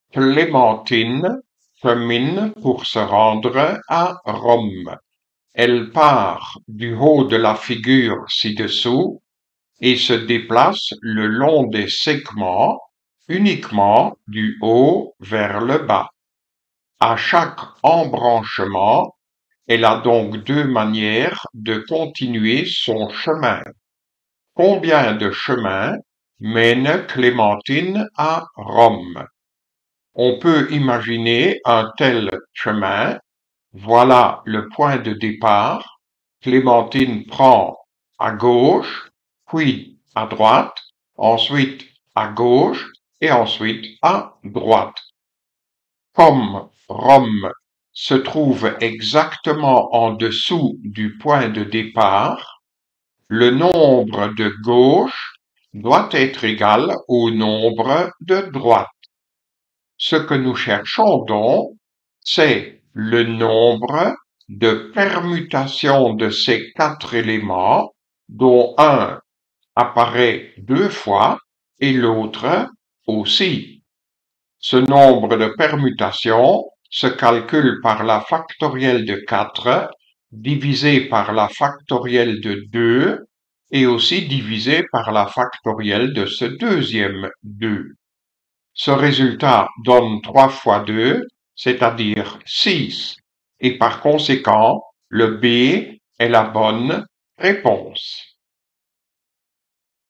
Clémentine chemine pour se rendre à Rome. Elle part du haut de la figure ci-dessous et se déplace le long des segments, uniquement du haut vers le bas. À chaque embranchement, elle a donc deux manières de continuer son chemin. Combien de chemins mène Clémentine à Rome? On peut imaginer un tel chemin. Voilà le point de départ. Clémentine prend à gauche, puis à droite, ensuite à gauche et ensuite à droite. Comme Rome se trouve exactement en dessous du point de départ, le nombre de gauche doit être égal au nombre de droite. Ce que nous cherchons donc, c'est le nombre de permutations de ces quatre éléments, dont un apparaît deux fois et l'autre aussi. Ce nombre de permutations se calcule par la factorielle de 4, divisé par la factorielle de 2, et aussi divisé par la factorielle de ce deuxième 2. Ce résultat donne 3 fois 2, c'est-à-dire 6, et par conséquent, le B est la bonne réponse.